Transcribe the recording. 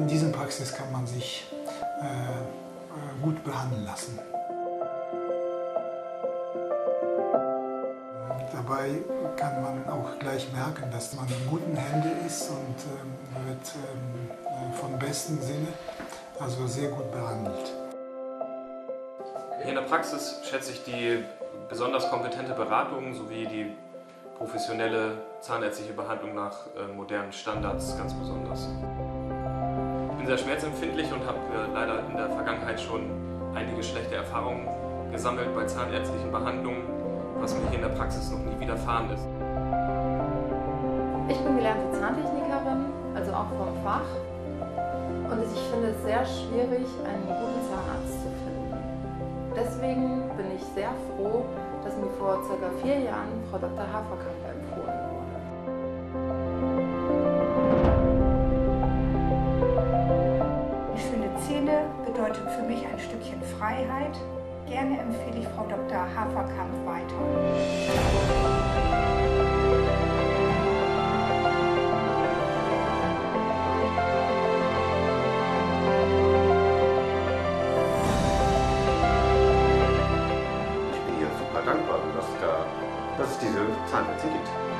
in dieser Praxis kann man sich gut behandeln lassen. Dabei kann man auch gleich merken, dass man in guten Händen ist und wird vom besten Sinne, also sehr gut behandelt. Hier in der Praxis schätze ich die besonders kompetente Beratung sowie die professionelle zahnärztliche Behandlung nach modernen Standards ganz besonders. Ich bin sehr schmerzempfindlich und habe leider in der Vergangenheit schon einige schlechte Erfahrungen gesammelt bei zahnärztlichen Behandlungen, was mir hier in der Praxis noch nie widerfahren ist. Ich bin gelernte Zahntechnikerin, also auch vom Fach. Und ich finde es sehr schwierig, einen guten Zahnarzt zu finden. Deswegen bin ich sehr froh, dass mir vor ca. 4 Jahren Frau Dr. Haferkamp empfohlen wurde. Schöne Zähne bedeutet für mich ein Stückchen Freiheit. Gerne empfehle ich Frau Dr. Haferkamp weiter. Ich bin hier super dankbar, dass es diese Zahnärzte gibt.